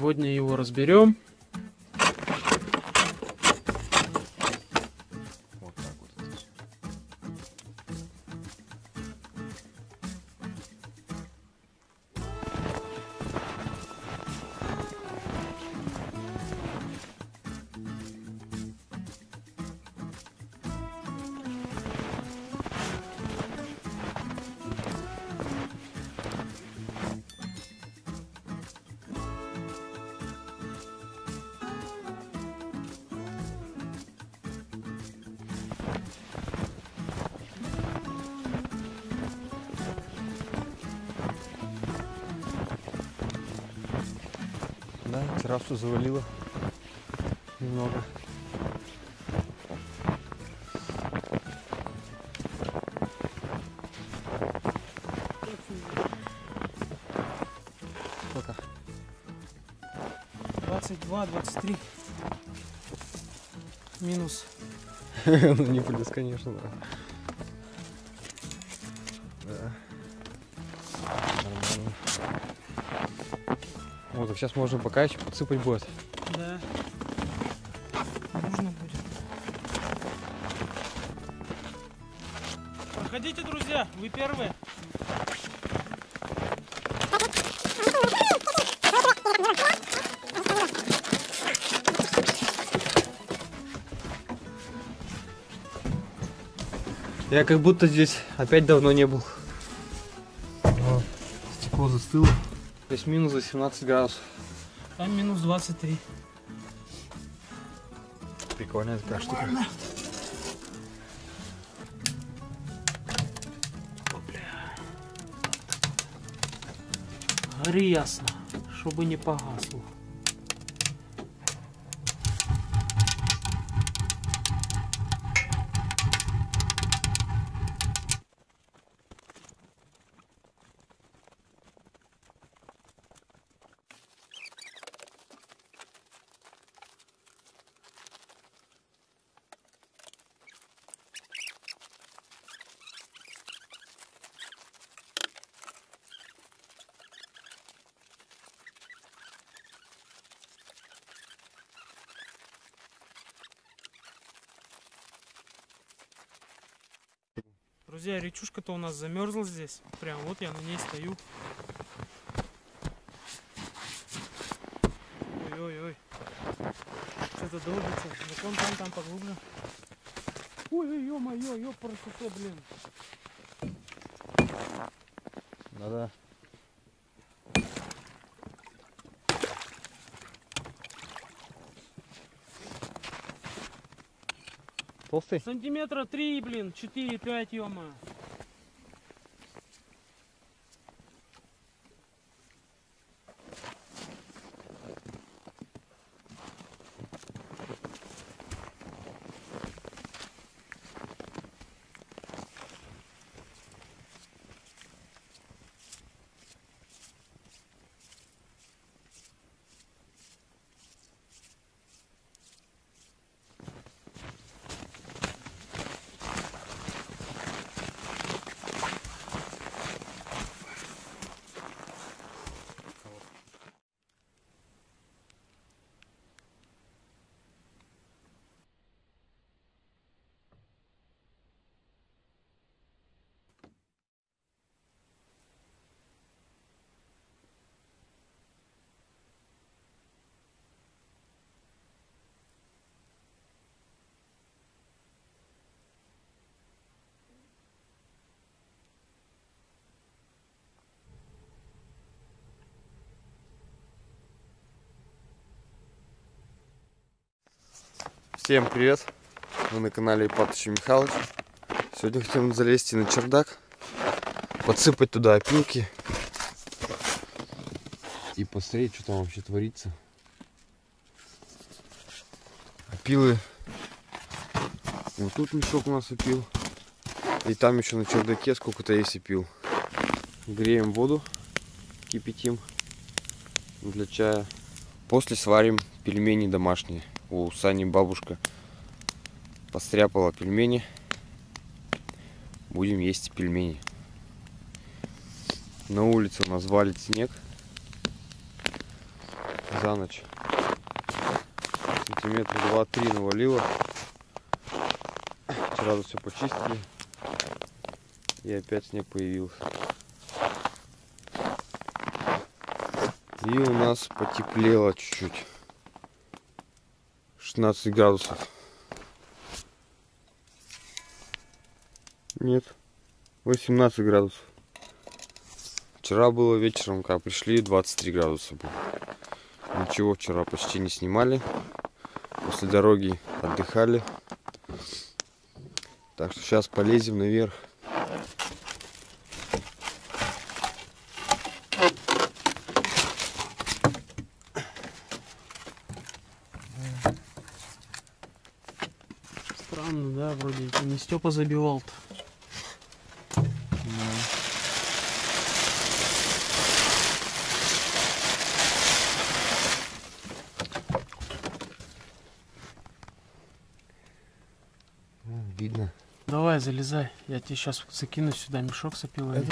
Сегодня его разберем. Вот так вот это всё. Да, террасу завалило немного. Сколько? 22, 23. Минус. Ну не плюс, конечно, да. Да. Нормально. Вот, так сейчас можно пока еще подсыпать будет. Да. Нужно будет. Проходите, друзья, вы первые. Я как будто здесь опять давно не был. О, стекло застыло. Здесь минус 18 градусов. Там минус 23. Прикольная такая штука. Гори ясно, чтобы не погасло. Друзья, речушка-то у нас замерзла здесь. Прям вот я на ней стою. Ой-ой-ой. Что-то долбится. Вот он там поглубже. Ой, ё-моё, ёпрст, блин. Да-да. Толстый? Сантиметра 3, блин, 4-5, ё-моё. Всем привет! Мы на канале Ипатыч Михайлович. Сегодня хотим залезть на чердак, подсыпать туда опилки и посмотреть, что там вообще творится. Опилы. Вот тут мешок у нас опил. И там еще на чердаке сколько-то есть опил. Греем воду, кипятим для чая. После сварим пельмени домашние. У Сани бабушка постряпала пельмени. Будем есть пельмени. На улице у нас валит снег. за ночь. Сантиметра 2-3 навалило. Вчера все почистили. И опять снег появился. И у нас потеплело чуть-чуть. 16 градусов. Нет, 18 градусов. Вчера было вечером, когда пришли, 23 градуса было. Ничего, вчера почти не снимали. После дороги отдыхали. Так что сейчас полезем наверх. Странно, да, вроде это не Степа забивал-то. Видно. Давай, залезай. Я тебе сейчас закину сюда мешок с опилами.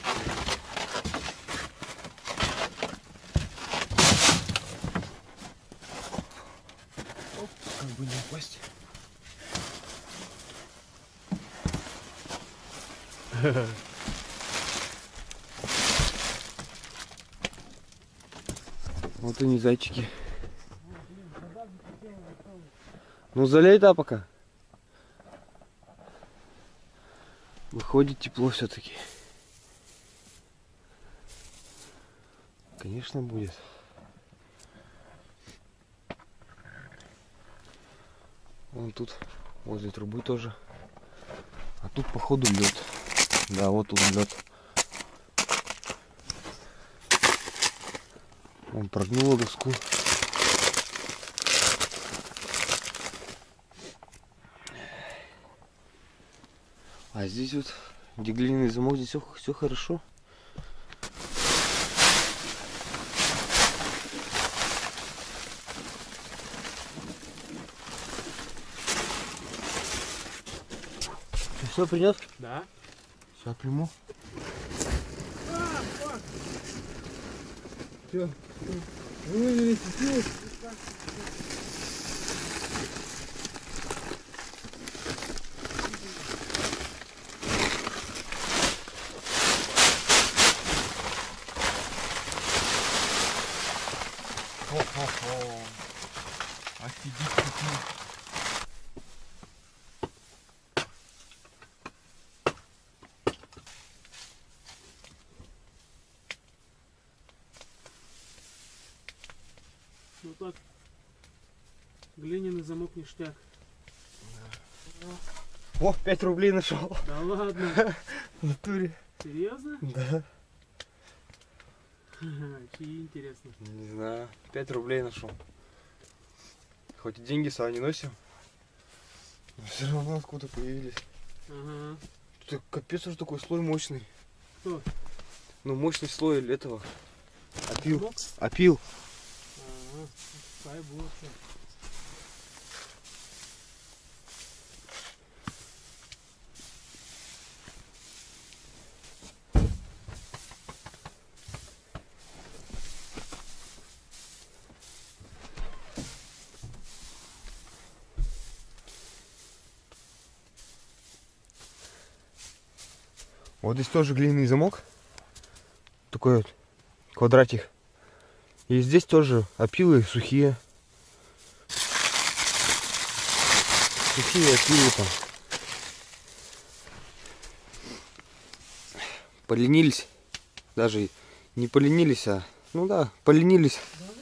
Как бы не упасть. Вот они, зайчики. Ну залей, да, пока. Выходит тепло все-таки. Конечно, будет. Вон тут, возле трубы тоже. А тут, походу, лед. Да, вот тут лед. Он прогнула доску. А здесь вот, где глиняный замок, здесь все хорошо. Ты все принес? Да. Сейчас приму. Все. Вывели сетью. Офигеть, какой. Ну так, глиняный замок ништяк. О, 5 рублей нашел. Да ладно. В натуре. Серьезно? Да. Чьи интересно. Не знаю, 5 рублей нашел. Хоть и деньги сами не носим, но все равно откуда появились. Ага. Тут капец уже такой слой мощный. Что? Ну мощный слой этого. Опил. Бокс? Опил. Ага. Пускай будет. Вот здесь тоже глиняный замок. Такой вот квадратик. И здесь тоже опилы сухие. Сухие опилы там. Поленились. Даже не поленились, а... Ну да, поленились.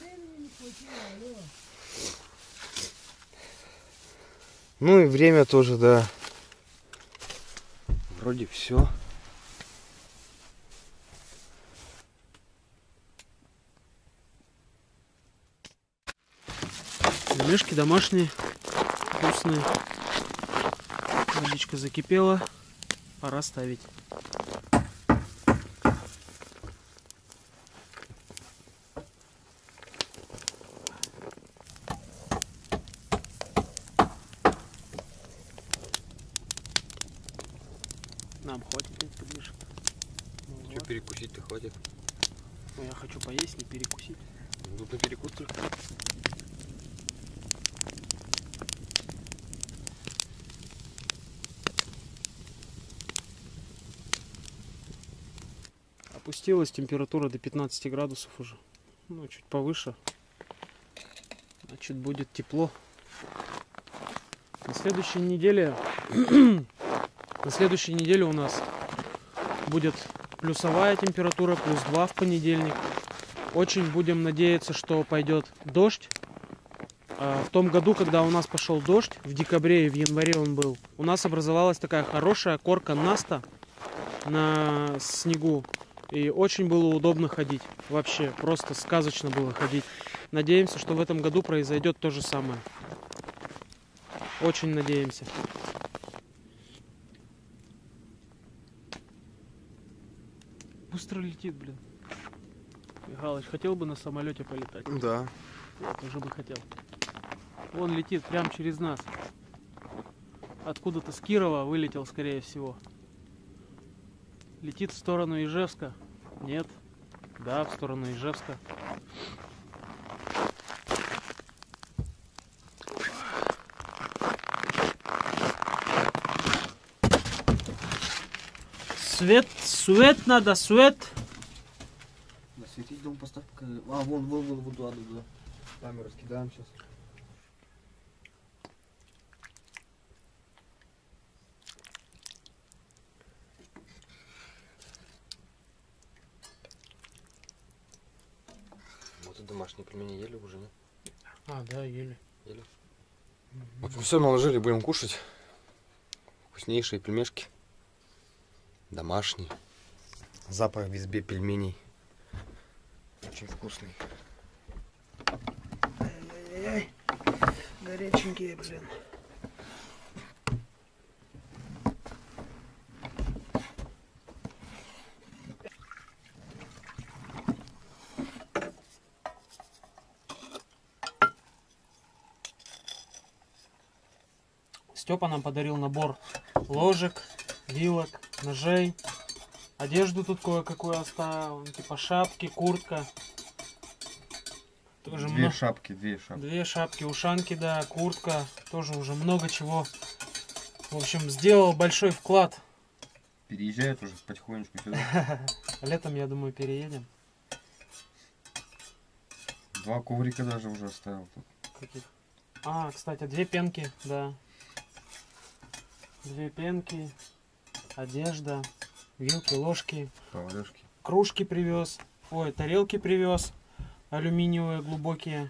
Ну и время тоже, да. Вроде все. Пельмешки домашние, вкусные. Водичка закипела, пора ставить. Нам хватит этих пельмешек. Что перекусить-то хватит? Ну, я хочу поесть, не перекусить. Тут на перекус только. Опустилась температура до 15 градусов уже. Ну, чуть повыше. Значит, будет тепло. На следующей неделе у нас будет плюсовая температура, +2 в понедельник. Очень будем надеяться, что пойдет дождь. В том году, когда у нас пошел дождь, в декабре и в январе он был, у нас образовалась такая хорошая корка наста на снегу. И очень было удобно ходить. Вообще, просто сказочно было ходить. Надеемся, что в этом году произойдет то же самое. Очень надеемся. Быстро летит, блин. Михалыч, хотел бы на самолете полетать? Да. Я тоже бы хотел. Он летит прямо через нас. Откуда-то с Кирова вылетел, скорее всего. Летит в сторону Ижевска. Нет. Да, в сторону Ижевска. Свет надо, свет. Светить дом поставь пока. А, вон туда. Там мы раскидаем сейчас. Вот и домашние пельмени ели уже, не? А, да, ели. Вот все наложили, будем кушать. Вкуснейшие пельмешки. Домашние. Запах в избе пельменей. Очень вкусный. Ай-яй-яй. Горяченькие, блин. Степа нам подарил набор ложек, вилок, ножей. Одежду тут кое-какую оставил. Типа шапки, куртка. Тоже Две шапки. Две шапки, ушанки, да, куртка. Тоже уже много чего. В общем, сделал большой вклад. Переезжает уже потихонечку сюда. Летом, я думаю, переедем. 2 коврика даже уже оставил тут. Каких? А, кстати, 2 пенки, да. 2 пенки, одежда, вилки, ложки, Поварешки. кружки привез. Ой, тарелки привез. Алюминиевые, глубокие.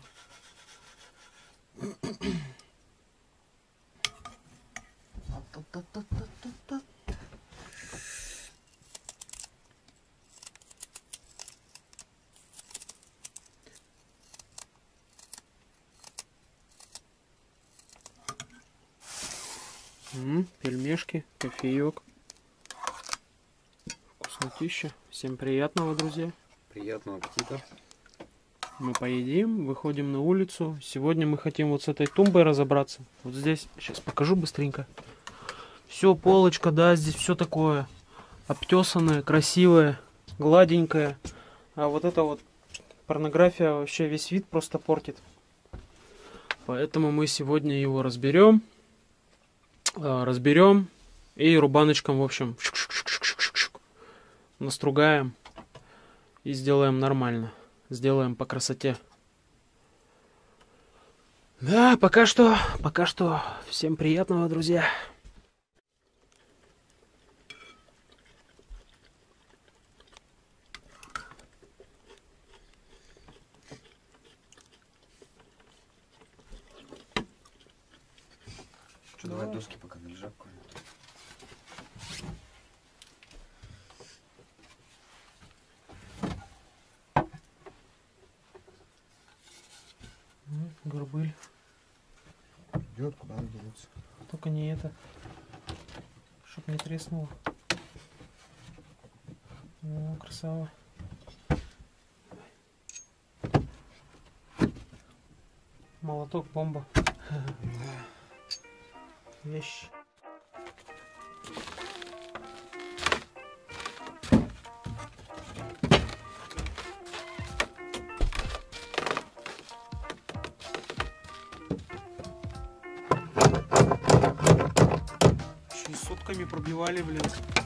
Пельмешки, кофеек. Вкуснотища. Всем приятного, друзья. Приятного аппетита. Мы поедим, выходим на улицу. Сегодня мы хотим вот с этой тумбой разобраться. Вот здесь, сейчас покажу быстренько. Все, полочка, да, здесь все такое обтесанное, красивое, гладенькое. А вот эта вот порнография вообще весь вид просто портит. Поэтому мы сегодня его разберем. И рубаночком, в общем, настругаем и сделаем нормально. Сделаем по красоте. Да, пока что всем приятного, друзья. Что, давай доски пока лежат. Горбыль. Идет, куда он денется. Только не это. Чтоб не треснуло. О, красава. Молоток, бомба. Вещь. не пробивали, блин.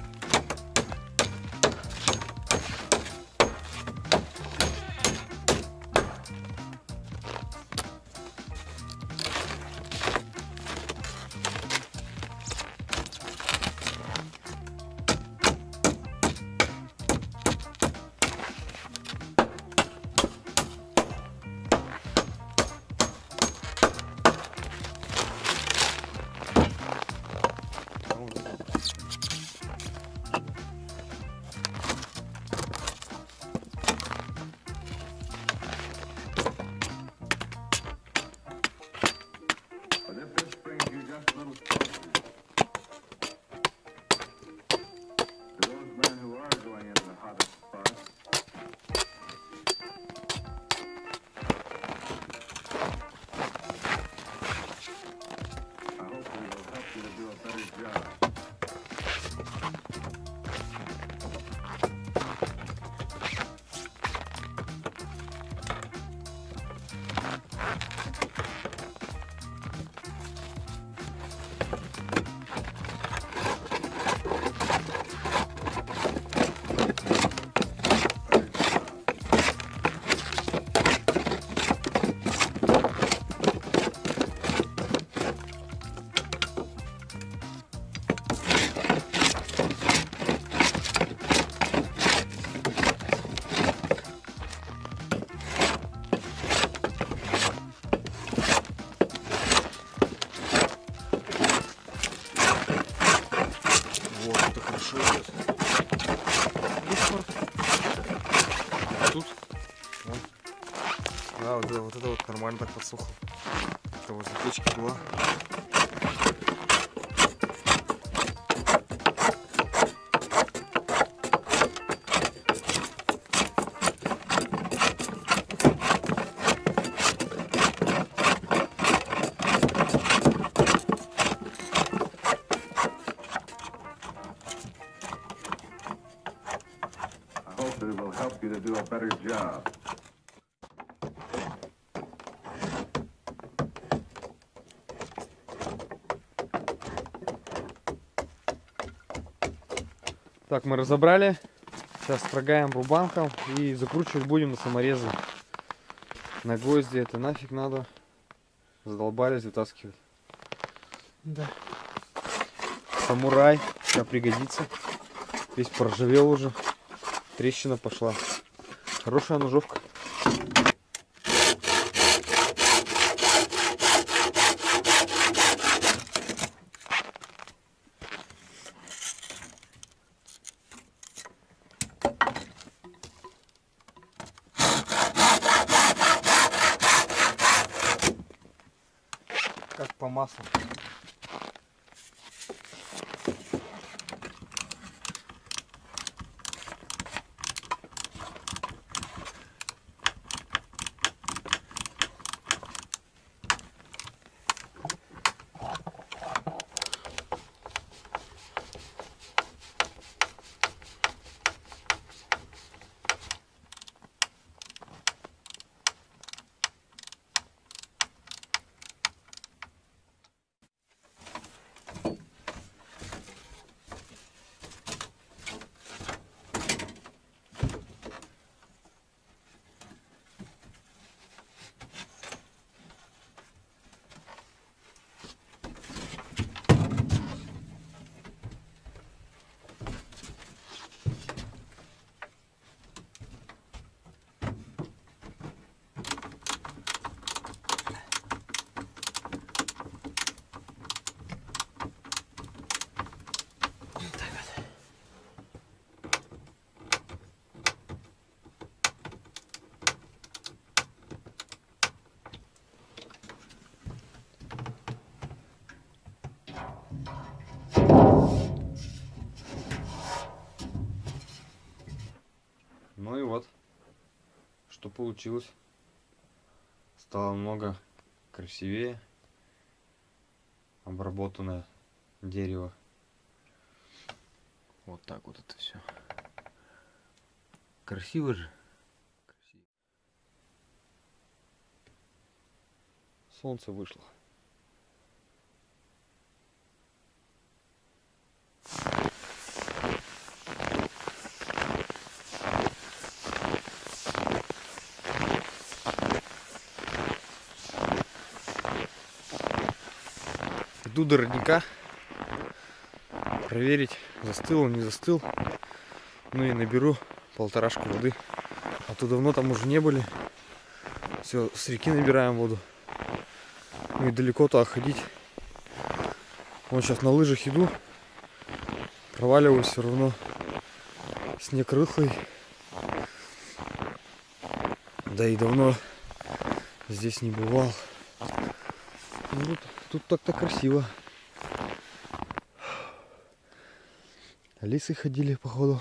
Да, вот это вот нормально так подсохло. Это вот затечка была. I hope that it will help you to do a better job. Так, мы разобрали. Сейчас строгаем рубанком и закручивать будем на саморезы. На гвозди это нафиг надо. Задолбались вытаскивать. Да. Самурай. Сейчас пригодится. Весь поржавел уже. Трещина пошла. Хорошая ножовка. Как по маслу. Ну и вот, что получилось. Стало много красивее. Обработанное дерево. Вот так вот это все. Красиво же. Красиво. Солнце вышло. Иду до родника. Проверить, застыл он, не застыл. Ну и наберу 1,5 воды. А то давно там уже не были. Все, с реки набираем воду. Ну и далеко-то ходить. Вот сейчас на лыжах иду. Проваливаюсь все равно. Снег рыхлый. Да и давно здесь не бывал. Ну, тут так-то красиво. Лисы ходили, походу.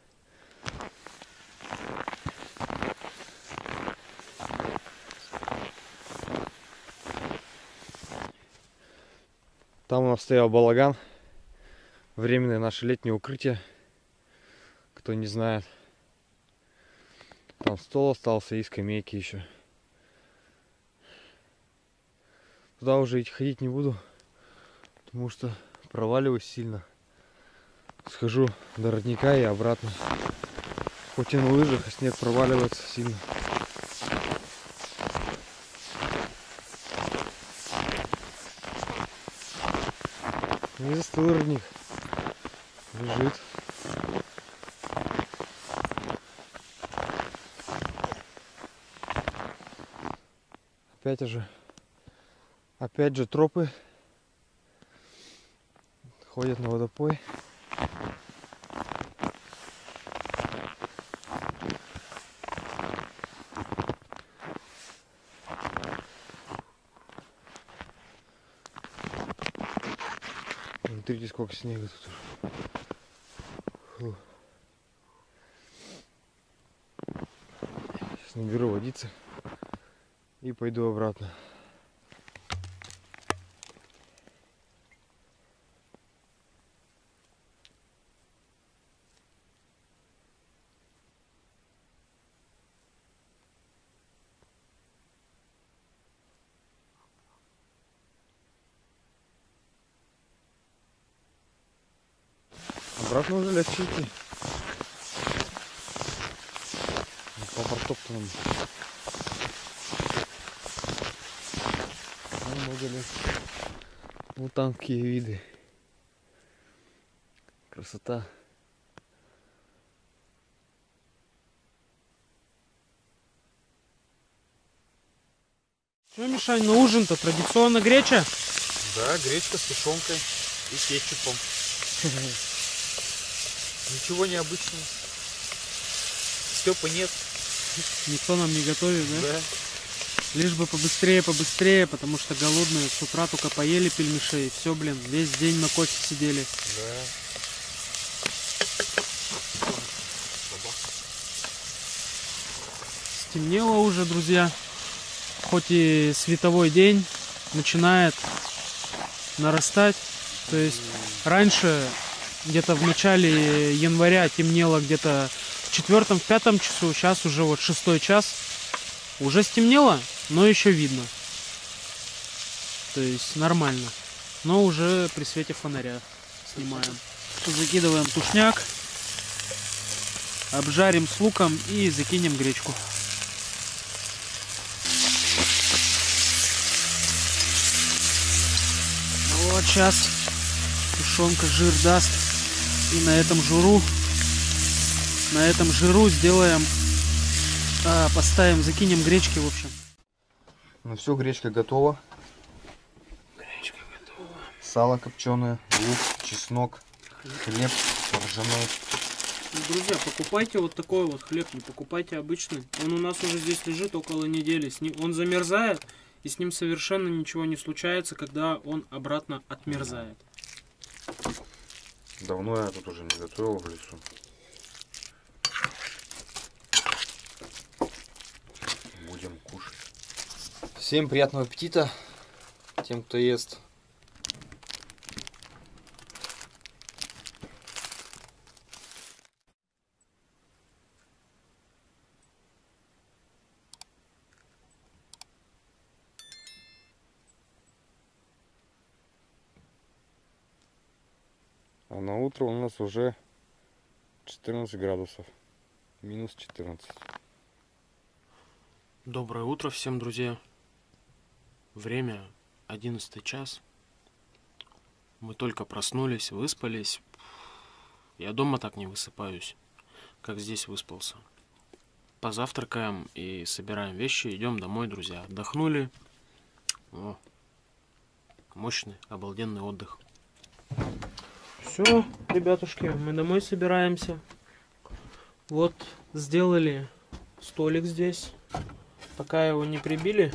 Там у нас стоял балаган. Временное наше летнее укрытие. Кто не знает. Там стол остался и скамейки еще. Туда уже ходить не буду, потому что проваливаюсь сильно. Схожу до родника и обратно. Хоть и на лыжах, а снег проваливается сильно. Не застыл родник. Лежит. Опять же тропы ходят на водопой. Смотрите, сколько снега тут. Фу. Сейчас наберу водицы и пойду обратно. Обратно уже легче идти. По протоптанному. Намного легче. Вот там какие виды. Красота. Что, Мишань, на ужин-то традиционно греча? Да, гречка с тушенкой и кетчупом. Ничего необычного. Степа нет. Никто нам не готовит, да? Да. Лишь бы побыстрее, потому что голодные. С утра только поели пельмешей. Все, блин, весь день на кофе сидели. Да. Стемнело уже, друзья. Хоть и световой день начинает нарастать. То есть раньше где-то в начале января темнело где-то в 4-5 часу. Сейчас уже вот 6 час. Уже стемнело, но еще видно. То есть нормально. Но уже при свете фонаря снимаем. Закидываем тушняк. Обжарим с луком и закинем гречку. Вот сейчас тушенка жир даст. И на этом жиру сделаем, поставим, закинем гречки, в общем. Ну все, гречка готова. Гречка готова. Сало копченое, лук, чеснок, хлеб ржаной. Друзья, покупайте вот такой вот хлеб, не покупайте обычный. Он у нас уже здесь лежит около недели. Он замерзает, и с ним совершенно ничего не случается, когда он обратно отмерзает. Давно я тут уже не готовил в лесу. Будем кушать. Всем приятного аппетита, тем, кто ест. А на утро у нас уже 14 градусов. Минус 14. Доброе утро всем, друзья. Время 11 час. Мы только проснулись, выспались. Я дома так не высыпаюсь, как здесь выспался. Позавтракаем и собираем вещи, идем домой, друзья. Отдохнули. О, мощный, обалденный отдых. Все, ребятушки, мы домой собираемся. Вот сделали столик здесь. Пока его не прибили,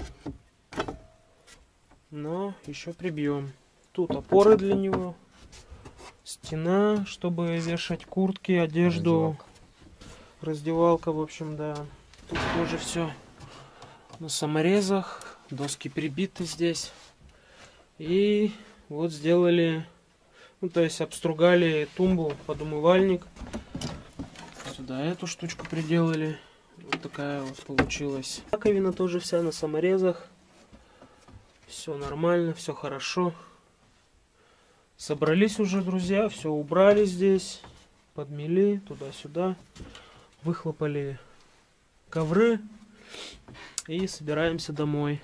но еще прибьем. Тут опоры для него. Стена, чтобы вешать куртки, одежду. Раздевалка, в общем, да. Тут тоже все на саморезах. Доски прибиты здесь. И вот сделали, ну, то есть обстругали тумбу под умывальник. Сюда эту штучку приделали. Вот такая вот получилась. Раковина тоже вся на саморезах. Все нормально, все хорошо. Собрались уже, друзья, все убрали здесь. Подмели туда-сюда. Выхлопали ковры. И собираемся домой.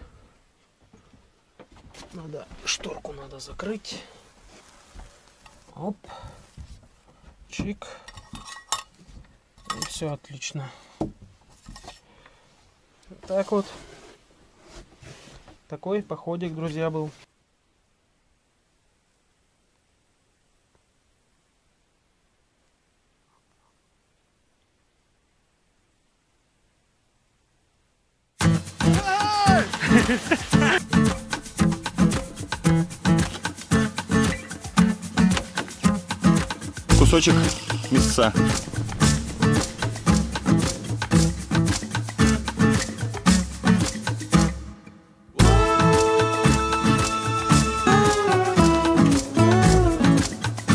Шторку надо закрыть. Оп. Чик. И все отлично. Так вот. Такой походик, друзья, был. Кусочек мясца.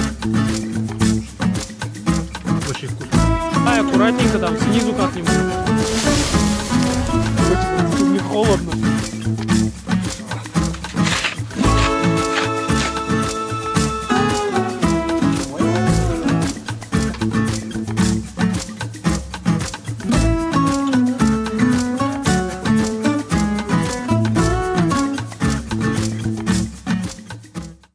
Очень вкусно. Аккуратненько там снизу как-нибудь.